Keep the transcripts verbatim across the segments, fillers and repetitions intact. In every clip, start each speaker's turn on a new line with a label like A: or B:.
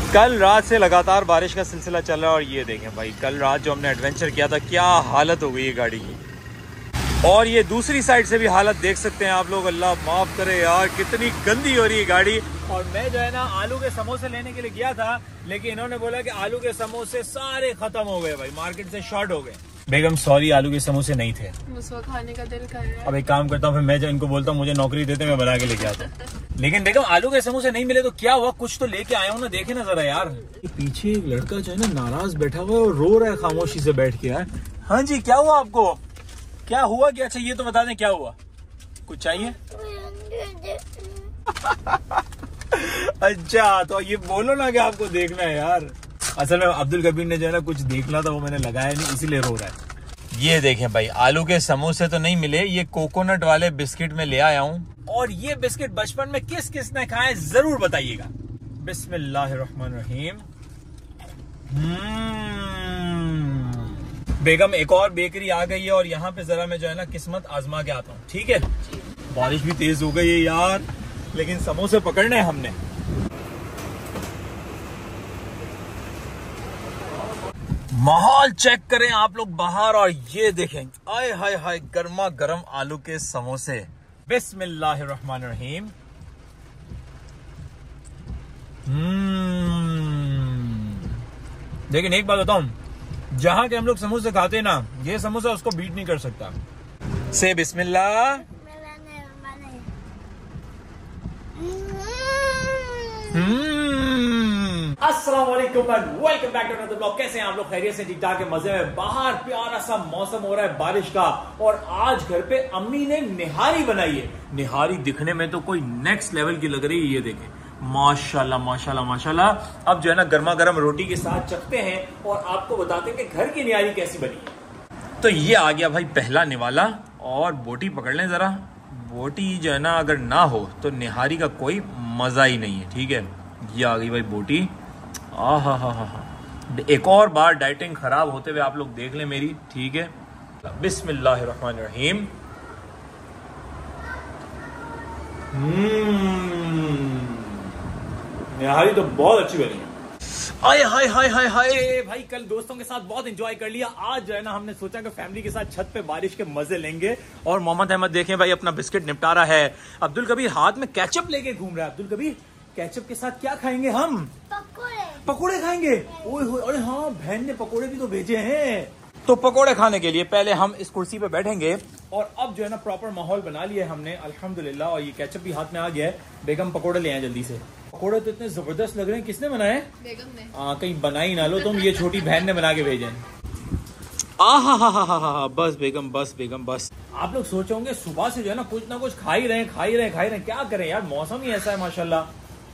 A: कल रात से लगातार बारिश का सिलसिला चल रहा है और ये देखें भाई, कल रात जो हमने एडवेंचर किया था क्या हालत हो गई है गाड़ी की। और ये दूसरी साइड से भी हालत देख सकते हैं आप लोग। अल्लाह माफ करे यार, कितनी गंदी हो रही है गाड़ी। और मैं जो है ना आलू के समोसे लेने के लिए गया था, लेकिन इन्होंने बोला कि आलू के समोसे सारे खत्म हो गए भाई, मार्केट से शॉर्ट हो गए। बेगम सॉरी, आलू के समोसे नहीं थे,
B: मुझको खाने का दिल कर रहा है।
A: अब एक काम करता हूँ, फिर मैं जो इनको बोलता हूँ मुझे नौकरी देते, मैं बना के लेके आता हूँ। लेकिन बेगम आलू के समोसे नहीं मिले तो क्या हुआ, कुछ तो लेके आया हूँ ना, देखे ना जरा यार। पीछे एक लड़का जो है ना नाराज बैठा हुआ है और रो रहा है खामोशी से बैठ के यार। हाँ जी, क्या हुआ आपको, क्या हुआ क्या? अच्छा ये तो बता दें क्या हुआ, कुछ चाहिए? अच्छा तो ये बोलो ना कि आपको देखना है यार। असल में अब्दुल कबीर ने जो है ना कुछ देखना था, वो मैंने लगाया नहीं, इसीलिए रो रहा है। ये देखें भाई, आलू के समोसे तो नहीं मिले, ये कोकोनट वाले बिस्किट में ले आया हूँ। और ये बिस्किट बचपन में किस किस ने खाए जरूर बताइएगा। बिस्मिल्लाहिर्रहमानिर्रहीम। बेगम एक और बेकरी आ गई है और यहाँ पे जरा मैं जो है ना किस्मत आजमा के आता हूँ, ठीक है? बारिश भी तेज हो गई है यार, लेकिन समोसे पकड़ने हैं हमने। माहौल चेक करें आप लोग बाहर और ये देखें, आए हाय हाय गर्मा गर्म आलू के समोसे। बिस्मिल्लाहिर्रहमानिर्रहीम। लेकिन एक बात बताऊं, जहां के हम लोग समोसे खाते हैं ना, ये समोसा उसको बीट नहीं कर सकता। से बिस्मिल्लाह। अस्सलाम वालेकुम and welcome back to another blog. कैसे हैं आप लोग? खैरियत से, ठीक ठाक है, मजे में। बाहर प्यारा सा मौसम हो रहा है बारिश का, और आज घर पे अम्मी ने निहारी बनाई है। निहारी दिखने में तो कोई नेक्स्ट लेवल की लग रही है, ये देखें माशाल्लाह माशाल्लाह माशाल्लाह। अब जो है ना गर्मा गर्म रोटी के साथ चखते हैं और आपको बताते हैं कि घर की निहारी कैसी बनी है। तो ये आ गया भाई पहला निवाला, और बोटी पकड़ लें जरा। बोटी जो है ना अगर ना हो तो निहारी का कोई मजा ही नहीं है, ठीक है? ये आ गई भाई बोटी। आ हा हा हा हा। एक और बार डाइटिंग खराब होते हुए आप लोग देख लें मेरी, ठीक है? बिस्मिल्लाहिर्रहमानिर्रहीम। निहारी तो बहुत अच्छी बनी है। आए हाय हाय हाय हाय भाई, कल दोस्तों के साथ बहुत एंजॉय कर लिया। आज जो है ना हमने सोचा कि फैमिली के साथ छत पे बारिश के मजे लेंगे। और मोहम्मद अहमद देखें भाई अपना बिस्किट निपटा रहा है। अब्दुल कबीर हाथ में केचप लेके घूम रहा है। अब्दुल कबीर केचप के साथ क्या खाएंगे हम? पकोड़े। पकोड़े खाएंगे? ओए होए, अरे हाँ बहन ने पकोड़े भी तो भेजे हैं। तो पकोड़े खाने के लिए पहले हम इस कुर्सी पे बैठेंगे। और अब जो है ना प्रॉपर माहौल बना लिया है हमने अल्हम्दुलिल्लाह, और ये केचप भी हाथ में आ गया है। बेगम पकोड़े ले आए जल्दी से। पकोड़े तो इतने जबरदस्त लग रहे हैं, किसने बनाए? बेगम ने। हाँ कहीं बनाई ना लो तुम, ये छोटी बहन ने बना के भेजे। आ हा हा हा हा हा, बस बेगम बस बेगम बस। आप लोग सोचोगे सुबह से जो है ना कुछ ना कुछ खा ही रहे खा ही रहे खा ही रहे, क्या करें यार, मौसम ही ऐसा है माशाल्लाह।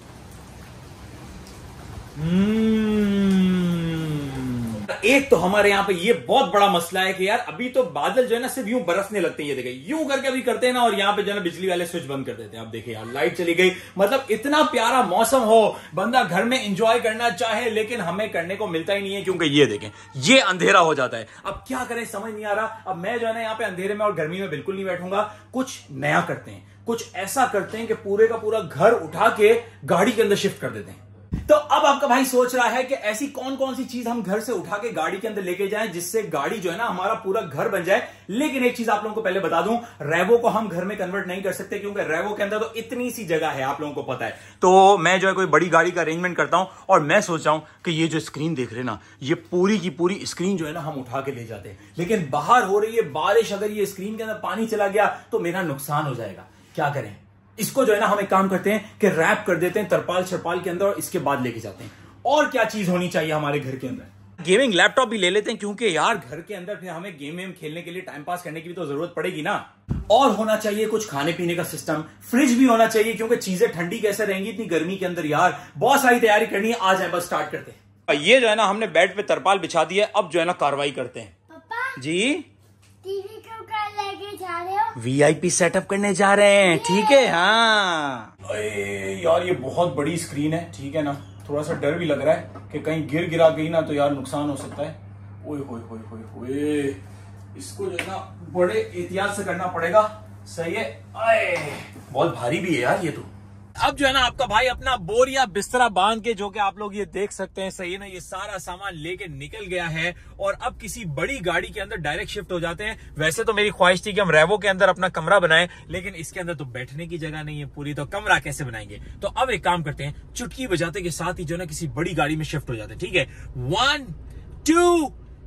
A: एक तो हमारे यहाँ पे ये बहुत बड़ा मसला है कि यार अभी तो बादल जो है ना सिर्फ यूं बरसने लगते हैं। ये देखिए यूं करके अभी करते हैं ना, और यहाँ पे जो है ना बिजली वाले स्विच बंद कर देते हैं। अब देखिए यार लाइट चली गई। मतलब इतना प्यारा मौसम हो, बंदा घर में एंजॉय करना चाहे, लेकिन हमें करने को मिलता ही नहीं है, क्योंकि ये देखें ये अंधेरा हो जाता है। अब क्या करें समझ नहीं आ रहा। अब मैं जो है ना यहाँ पे अंधेरे में और गर्मी में बिल्कुल नहीं बैठूंगा। कुछ नया करते हैं, कुछ ऐसा करते हैं कि पूरे का पूरा घर उठा के गाड़ी के अंदर शिफ्ट कर देते हैं। तो अब आपका भाई सोच रहा है कि ऐसी कौन कौन सी चीज हम घर से उठा के गाड़ी के अंदर लेके जाएं जिससे गाड़ी जो है ना हमारा पूरा घर बन जाए। लेकिन एक चीज आप लोगों को पहले बता दूं, रेवो को हम घर में कन्वर्ट नहीं कर सकते, क्योंकि रेवो के अंदर तो इतनी सी जगह है, आप लोगों को पता है। तो मैं जो है कोई बड़ी गाड़ी का अरेंजमेंट करता हूं, और मैं सोच रहा हूं कि ये जो स्क्रीन देख रहे ना, ये पूरी की पूरी स्क्रीन जो है ना हम उठा के ले जाते हैं। लेकिन बाहर हो रही है बारिश, अगर ये स्क्रीन के अंदर पानी चला गया तो मेरा नुकसान हो जाएगा। क्या करें? इसको जो है ना हम एक काम करते हैं कि रैप कर देते हैं तरपाल शरपाल के अंदर, और इसके बाद लेके जाते हैं। और क्या चीज होनी चाहिए हमारे घर के अंदर? गेमिंग लैपटॉप भी ले लेते हैं, क्योंकि यार घर के अंदर फिर हमें गेम वेम खेलने के लिए, टाइम पास करने की भी तो जरूरत पड़ेगी ना। और होना चाहिए कुछ खाने पीने का सिस्टम, फ्रिज भी होना चाहिए, क्योंकि चीजें ठंडी कैसे रहेंगी इतनी गर्मी के अंदर यार। बहुत सारी तैयारी करनी है, आ जाए बस स्टार्ट करते हैं। ये जो है ना हमने बेड पे तरपाल बिछा दी है, अब जो है ना कार्रवाई करते हैं। पापा जी टीवी क्यों लेके जा रहे हो? वीआईपी सेटअप करने जा रहे हैं, ठीक है? हाँ यार ये बहुत बड़ी स्क्रीन है, ठीक है ना? थोड़ा सा डर भी लग रहा है कि कहीं गिर गिरा गई ना तो यार नुकसान हो सकता है। ओए होए होए होए होए, इसको जो है ना बड़े एहतियात से करना पड़ेगा। सही है। आए बहुत भारी भी है यार ये तो। अब जो है ना आपका भाई अपना बोरिया बिस्तरा बांध के, जो कि आप लोग ये देख सकते हैं, सही है ना, ये सारा सामान लेके निकल गया है और अब किसी बड़ी गाड़ी के अंदर डायरेक्ट शिफ्ट हो जाते हैं। वैसे तो मेरी ख्वाहिश थी कि हम रेवो के अंदर अपना कमरा बनाएं, लेकिन इसके अंदर तो बैठने की जगह नहीं है पूरी, तो कमरा कैसे बनाएंगे। तो अब एक काम करते हैं, चुटकी बजाते के साथ ही जो है ना किसी बड़ी गाड़ी में शिफ्ट हो जाते हैं। ठीक है, वन टू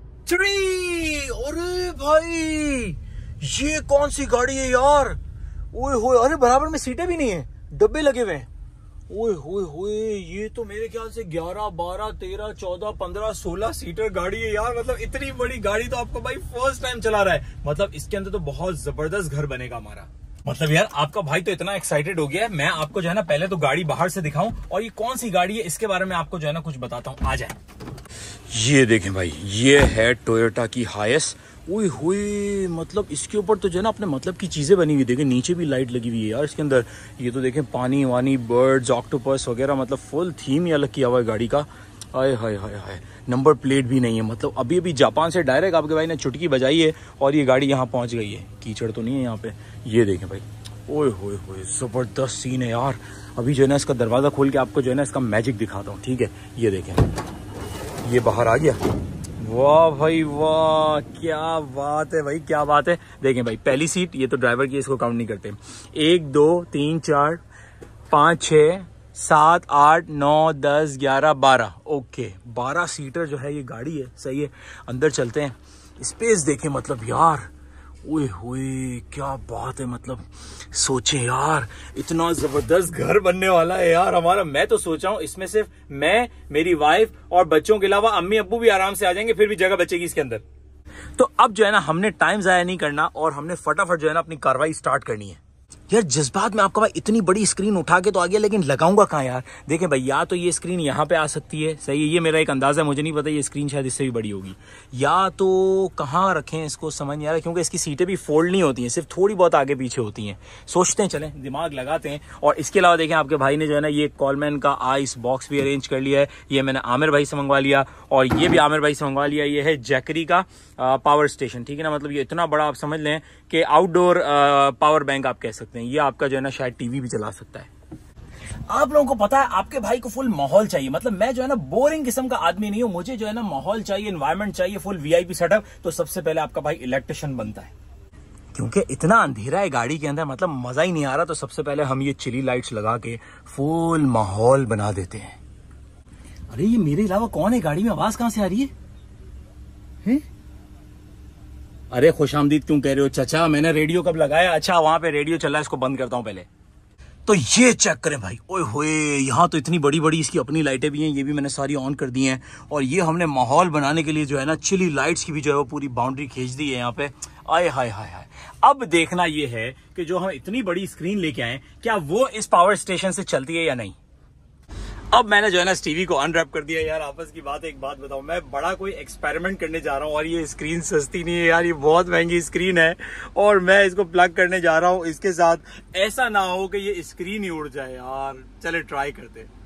A: थ्री। अरे भाई ये कौन सी गाड़ी है यार, ओए होए, अरे बराबर में सीटें भी नहीं है, डब्बे लगे हुए हैं। ओए होए होए, ये तो मेरे ख्याल से ग्यारह बारह तेरह चौदह पंद्रह सोलह सीटर गाड़ी है यार। मतलब इतनी बड़ी गाड़ी तो आपका भाई फर्स्ट टाइम चला रहा है। मतलब इसके अंदर तो बहुत जबरदस्त घर बनेगा हमारा। मतलब यार आपका भाई तो इतना एक्साइटेड हो गया है। मैं आपको जो है ना पहले तो गाड़ी बाहर से दिखाऊं और ये कौन सी गाड़ी है इसके बारे में आपको जो है ना कुछ बताता हूं। आ जाए, ये देखें भाई, ये है टोयोटा की हाईएस। ओए होए, मतलब इसके ऊपर तो जो है ना अपने मतलब की चीजें बनी हुई। देखें नीचे भी लाइट लगी हुई है यार इसके अंदर। ये तो देखें पानी वानी, बर्ड्स, ऑक्टोपस वगैरह, मतलब फुल थीम ही अलग किया हुआ है गाड़ी का। आए हाय हाय हाय, नंबर प्लेट भी नहीं है। मतलब अभी अभी जापान से डायरेक्ट आपके भाई ने चुटकी बजाई है और ये गाड़ी यहाँ पहुंच गई है। कीचड़ तो नहीं है यहाँ पे। ये देखें भाई, ओए होए होए, जबरदस्त सीन है यार। अभी जो है ना इसका दरवाजा खोल के आपको जो है ना इसका मैजिक दिखाता हूँ। ठीक है, ये देखें, ये बाहर आ गया। वाह भाई वाह, क्या बात है भाई, क्या बात है। देखें भाई, पहली सीट ये तो ड्राइवर की, इसको काउंट नहीं करते। एक दो तीन चार पाँच छः सात आठ नौ दस ग्यारह बारह, ओके बारह सीटर जो है ये गाड़ी है। सही है, अंदर चलते हैं। स्पेस देखें, मतलब यार ओए होए क्या बात है। मतलब सोचे यार, इतना जबरदस्त घर बनने वाला है यार हमारा। मैं तो सोचा हूँ इसमें सिर्फ मैं, मेरी वाइफ और बच्चों के अलावा अम्मी अब्बू भी आराम से आ जाएंगे, फिर भी जगह बचेगी इसके अंदर। तो अब जो है ना हमने टाइम जाया नहीं करना और हमने फटाफट जो है ना अपनी कार्रवाई स्टार्ट करनी है। यार जज्बात में आपका भाई इतनी बड़ी स्क्रीन उठा के तो आ गया, लेकिन लगाऊंगा कहाँ यार। देखें भाई, या तो ये स्क्रीन यहाँ पे आ सकती है, सही है, ये मेरा एक अंदाजा है, मुझे नहीं पता, ये स्क्रीन शायद इससे भी बड़ी होगी। या तो कहाँ रखें इसको, समझ नहीं आ रहा, क्योंकि इसकी सीटें भी फोल्ड नहीं होती हैं, सिर्फ थोड़ी बहुत आगे पीछे होती हैं। सोचते हैं, चलें दिमाग लगाते हैं। और इसके अलावा देखें आपके भाई ने जो है ना ये कॉलमैन का आइस बॉक्स भी अरेंज कर लिया है। ये मैंने आमिर भाई से मंगवा लिया और ये भी आमिर भाई से मंगवा लिया। ये है जैकरी का पावर स्टेशन। ठीक है ना, मतलब ये इतना बड़ा आप समझ लें कि आउटडोर पावर बैंक आप कह सकते हैं। ये आपका जो है ना शायद टीवी भी चला सकता है। आप लोगों को पता है आपके भाई को फुल माहौल चाहिए। मतलब मैं जो है ना बोरिंग किस्म का आदमी नहीं हूं, मुझे जो है ना माहौल चाहिए, एनवायरनमेंट चाहिए, फुल वीआईपी सेटअप। तो सबसे पहले आपका भाई इलेक्ट्रिशियन बनता है, क्योंकि इतना अंधेरा है गाड़ी के अंदर, मतलब मजा ही नहीं आ रहा। तो सबसे पहले हम ये चिली लाइट्स लगा के फुल माहौल बना देते हैं। अरे ये मेरे अलावा कौन है गाड़ी में, आवाज कहां से आ रही है, है? अरे खुशामदीद क्यों कह रहे हो चाचा, मैंने रेडियो कब लगाया। अच्छा वहां पे रेडियो चल रहा है, इसको बंद करता हूं पहले। तो ये चेक करें भाई, ओए होए, यहाँ तो इतनी बड़ी बड़ी इसकी अपनी लाइटें भी हैं, ये भी मैंने सारी ऑन कर दी हैं। और ये हमने माहौल बनाने के लिए जो है ना चिली लाइट्स की भी जो है वो पूरी बाउंड्री खींच दी है यहाँ पे। आए हाय हाय हाय। अब देखना ये है कि जो हम इतनी बड़ी स्क्रीन लेके आए, क्या वो इस पावर स्टेशन से चलती है या नहीं। अब मैंने जो है ना इस टीवी को अनरैप कर दिया यार। आपस की बात, एक बात बताऊं, मैं बड़ा कोई एक्सपेरिमेंट करने जा रहा हूं और ये स्क्रीन सस्ती नहीं है यार, ये बहुत महंगी स्क्रीन है और मैं इसको प्लग करने जा रहा हूं इसके साथ। ऐसा ना हो कि ये स्क्रीन ही उड़ जाए यार। चले ट्राई करते हैं,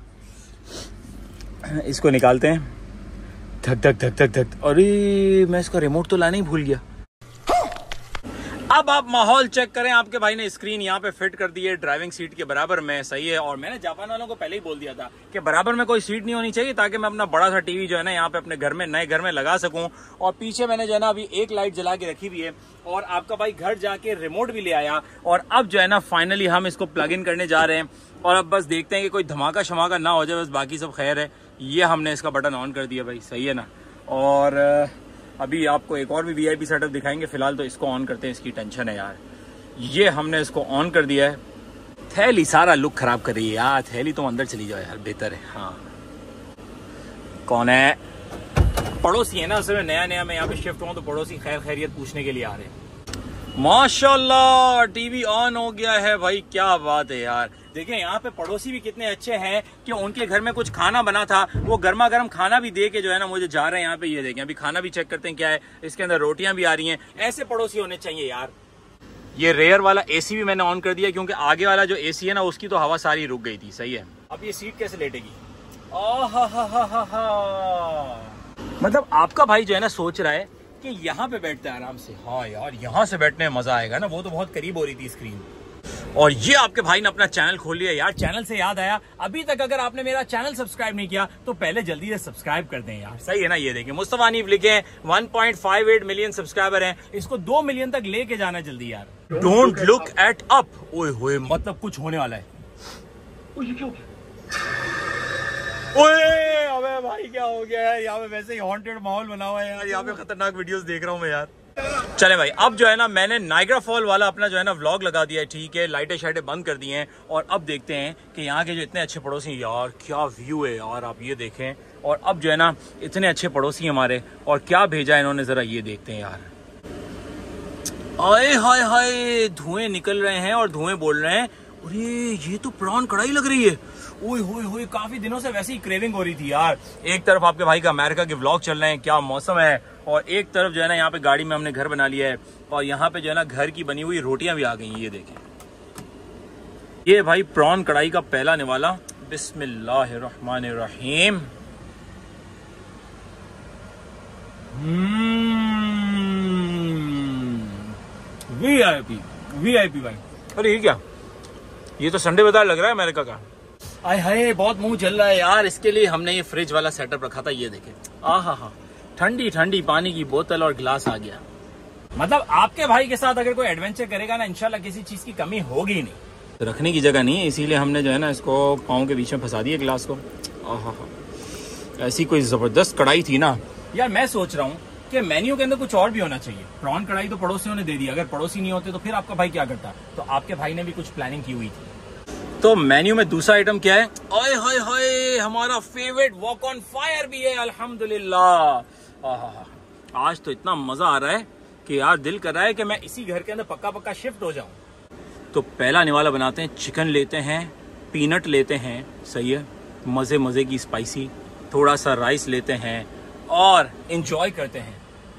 A: इसको निकालते हैं। धक धक धक धक धक, अरे मैं इसका रिमोट तो लाना ही भूल गया। अब आप माहौल चेक करें, आपके भाई ने स्क्रीन यहाँ पे फिट कर दी है ड्राइविंग सीट के बराबर में। सही है, और मैंने जापान वालों को पहले ही बोल दिया था कि बराबर में कोई सीट नहीं होनी चाहिए, ताकि मैं अपना बड़ा सा टीवी जो है ना यहाँ पे अपने घर में, नए घर में लगा सकूं। और पीछे मैंने जो है ना अभी एक लाइट जला के रखी हुई है और आपका भाई घर जाके रिमोट भी ले आया। और अब जो है ना फाइनली हम इसको प्लग इन करने जा रहे हैं और अब बस देखते हैं कि कोई धमाका शमाका ना हो जाए, बस बाकी सब खैर है। ये हमने इसका बटन ऑन कर दिया भाई, सही है ना। और अभी आपको एक और भी वीआईपी सेटअप दिखाएंगे, फिलहाल तो इसको ऑन करते हैं, इसकी टेंशन है यार। ये हमने इसको ऑन कर दिया है। थैली सारा लुक खराब कर रही है यार, थैली तुम अंदर चली जाओ यार, बेहतर है। हाँ कौन है, पड़ोसी है ना, असल में नया नया मैं यहाँ पे शिफ्ट हुआ तो पड़ोसी खैर खैरियत पूछने के लिए आ रहे हैं। माशाल्लाह टीवी ऑन हो गया है भाई, क्या बात है यार। देखिए यहाँ पे पड़ोसी भी कितने अच्छे हैं कि उनके घर में कुछ खाना बना था, वो गर्मा गर्म खाना भी दे के जो है ना मुझे जा रहे हैं यहाँ पे। ये देखें, अभी खाना भी चेक करते हैं क्या है इसके अंदर, रोटियां भी आ रही हैं। ऐसे पड़ोसी होने चाहिए यार। ये रेयर वाला एसी भी मैंने ऑन कर दिया, क्योंकि आगे वाला जो एसी है ना उसकी तो हवा सारी रुक गई थी। सही है, अब ये सीट कैसे लेटेगी। मतलब आपका भाई जो है ना सोच रहा है कि यहाँ पे बैठता है आराम से। हाँ यार यहाँ से बैठने में मजा आएगा ना, वो तो बहुत करीब हो रही थी स्क्रीन। और ये आपके भाई ने अपना चैनल खोल लिया यार। चैनल से याद आया, अभी तक अगर आपने मेरा चैनल सब्सक्राइब नहीं किया तो पहले जल्दी से सब्सक्राइब कर दें यार, सही है ना। ये देखिए मुस्तफा हनीफ लिखे हैं, one point five eight million subscriber हैं, इसको दो मिलियन तक लेके जाना जल्दी यार। डोंट लुक एट अप, ओए होए मतलब कुछ होने वाला है। ओए अबे भाई क्या हो गया है, यहाँ पे वैसे ही हॉन्टेड माहौल बना हुआ है यार, यहाँ पे खतरनाक वीडियोस देख रहा हूँ मैं यार। चले भाई, अब जो है ना मैंने नाइग्रा फॉल वाला अपना जो है ना व्लॉग लगा दिया है, ठीक है, लाइटें शाइटें बंद कर दी हैं, और अब देखते हैं कि यहाँ के जो इतने अच्छे पड़ोसी यार, क्या व्यू है यार, आप ये देखें। और अब जो है ना इतने अच्छे पड़ोसी हमारे, और क्या भेजा है इन्होंने, जरा ये देखते हैं यार। आए हाय हाय, धुएं निकल रहे हैं और धुएं बोल रहे हैं, अरे ये तो प्रॉन कढ़ाई लग रही है। ओए होए होए, काफी दिनों से वैसे ही क्रेविंग हो रही थी यार। एक तरफ आपके भाई का अमेरिका के व्लॉग चल रहे हैं, क्या मौसम है, और एक तरफ जो है ना यहाँ पे गाड़ी में हमने घर बना लिया है, और यहाँ पे जो है ना घर की बनी हुई रोटियां भी आ गई हैं। ये देखें, ये भाई प्रॉन कढ़ाई का पहला निवाला, बिस्मिल्लाहिर्रहमानिर्रहीम। वीआईपी वीआईपी भाई। अरे ये क्या, ये तो संडे बाजार लग रहा है अमेरिका का। आय हाय बहुत मुंह जल रहा है यार, इसके लिए हमने ये फ्रिज वाला सेटअप रखा था। ये देखें, आहा हा, ठंडी ठंडी पानी की बोतल और गिलास आ गया। मतलब आपके भाई के साथ अगर कोई एडवेंचर करेगा ना, इंशाल्लाह किसी चीज की कमी होगी ही नहीं। रखने की जगह नहीं है, इसीलिए हमने जो है ना इसको पाँव के बीच में फंसा दिया गिलास को। आहा हा, ऐसी कोई जबरदस्त कढ़ाई थी ना यार। मैं सोच रहा हूँ कि मेन्यू के अंदर कुछ और भी होना चाहिए। प्रॉन कढ़ाई तो पड़ोसियों ने दे दी, अगर पड़ोसी नहीं होते तो फिर आपका भाई क्या करता। तो आपके भाई ने भी कुछ प्लानिंग की हुई थी। तो मेन्यू में दूसरा आइटम क्या है, ओए हाय हाय, हमारा फेवरेट वॉक ऑन फायर भी है, अल्हम्दुलिल्लाह। आहा, आज तो इतना मजा आ रहा है कि यार दिल कर रहा है कि मैं इसी घर के अंदर पक्का पक्का शिफ्ट हो जाऊं। तो पहला निवाला बनाते हैं, चिकन लेते हैं, पीनट लेते हैं, सही है, मजे मजे की स्पाइसी, थोड़ा सा राइस लेते हैं और एंजॉय करते हैं।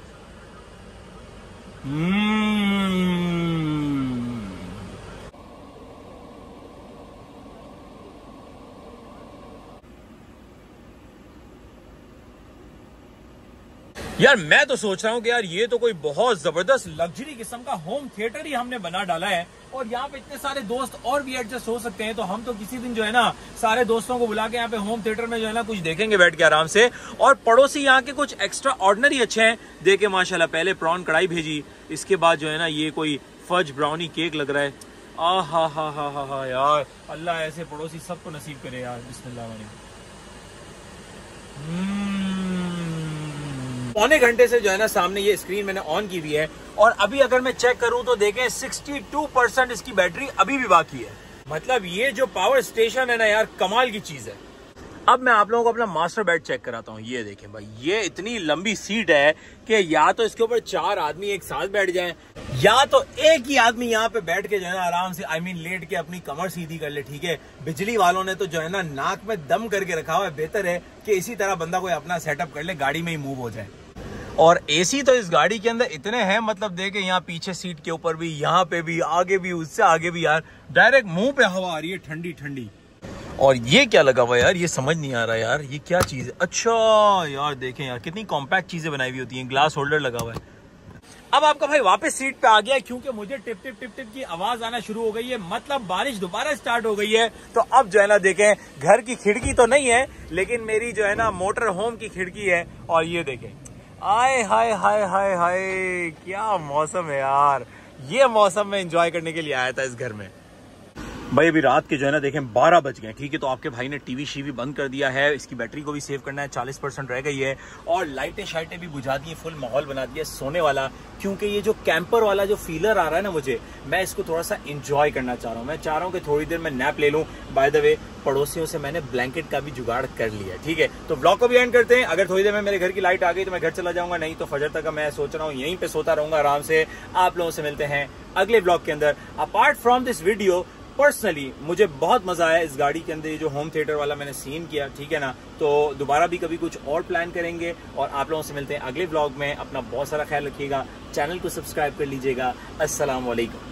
A: यार मैं तो सोच रहा हूँ कि यार ये तो कोई बहुत जबरदस्त लग्जरी किस्म का होम थिएटर ही हमने बना डाला है, और यहाँ पे इतने सारे दोस्त और भी एडजस्ट हो सकते हैं। तो हम तो किसी दिन जो है ना सारे दोस्तों को बुला के यहाँ पे होम थिएटर में जो है ना कुछ देखेंगे बैठ के आराम से। और पड़ोसी यहाँ के कुछ एक्स्ट्रा ऑर्डिनरी अच्छे हैं, देखे माशाल्लाह। पहले प्रॉन कढ़ाई भेजी, इसके बाद जो है ना ये कोई फज ब्राउनी केक लग रहा है। आ हा हा हा हा हा यार, अल्लाह ऐसे पड़ोसी सबको नसीब करे यार, बिस्मिल्लाह। पौने घंटे से जो है ना सामने ये स्क्रीन मैंने ऑन की हुई है, और अभी अगर मैं चेक करूं तो देखें बासठ परसेंट इसकी बैटरी अभी भी बाकी है। मतलब ये जो पावर स्टेशन है ना यार, कमाल की चीज है। अब मैं आप लोगों को अपना मास्टर बेड चेक कराता हूँ। ये देखें भाई, ये इतनी लंबी सीट है कि या तो इसके ऊपर चार आदमी एक साथ बैठ जाएं, या तो एक ही आदमी यहाँ पे बैठ के जो है ना आराम से, आई मीन लेट के अपनी कमर सीधी कर ले, ठीक है। बिजली वालों ने तो जो है ना नाक में दम करके रखा हुआ है, बेहतर है कि इसी तरह बंदा कोई अपना सेटअप कर ले, गाड़ी में ही मूव हो जाए। और एसी तो इस गाड़ी के अंदर इतने हैं, मतलब देखे यहाँ पीछे सीट के ऊपर भी, यहाँ पे भी, आगे भी, उससे आगे भी यार, डायरेक्ट मुंह पे हवा आ रही है ठंडी ठंडी। और ये क्या लगा हुआ यार, ये समझ नहीं आ रहा यार, ये क्या चीज है। अच्छा यार देखें यार, कितनी कॉम्पैक्ट चीजें बनाई हुई होती हैं, ग्लास होल्डर लगा हुआ है। अब आपका भाई वापस सीट पे आ गया, क्योंकि मुझे टिप टिप टिप टिप की आवाज आना शुरू हो गई है, मतलब बारिश दोबारा स्टार्ट हो गई है। तो अब जो है ना देखें, घर की खिड़की तो नहीं है, लेकिन मेरी जो है ना मोटर होम की खिड़की है। और ये देखें, आए हाय हाय हाय हाय, क्या मौसम है यार। ये मौसम में एंजॉय करने के लिए आया था इस घर में। भाई अभी रात के जो है ना देखें बारह बज गए, ठीक है। तो आपके भाई ने टीवी शीवी बंद कर दिया है, इसकी बैटरी को भी सेव करना है, चालीस परसेंट रह गई है, और लाइटें शाइटें भी बुझा दी है, फुल माहौल बना दिया सोने वाला। क्योंकि ये जो कैंपर वाला जो फीलर आ रहा है ना मुझे, मैं इसको थोड़ा सा एंजॉय करना चाह रहा हूँ। मैं चाह रहा हूँ कि थोड़ी देर में नैप ले लूँ। बाय द वे, पड़ोसियों से मैंने ब्लैंकेट का भी जुगाड़ कर लिया, ठीक है। तो ब्लॉग को भी एंड करते हैं। अगर थोड़ी देर में मेरे घर की लाइट आ गई तो मैं घर चला जाऊंगा, नहीं तो फजर तक मैं सोच रहा हूँ यहीं पे सोता रहूंगा आराम से। आप लोगों से मिलते हैं अगले ब्लॉग के अंदर। Apart from this video, personally मुझे बहुत मजा आया इस गाड़ी के अंदर, ये जो होम थिएटर वाला मैंने सीन किया, ठीक है ना। तो दोबारा भी कभी कुछ और प्लान करेंगे, और आप लोगों से मिलते हैं अगले ब्लॉग में। अपना बहुत सारा ख्याल रखिएगा, चैनल को सब्सक्राइब कर लीजिएगा। अस्सलाम वालेकुम।